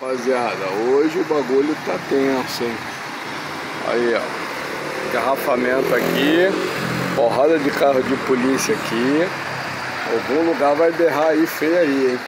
Rapaziada, hoje o bagulho tá tenso, hein? Aí, ó, engarrafamento aqui, porrada de carro de polícia aqui. Algum lugar vai berrar aí feio aí, hein?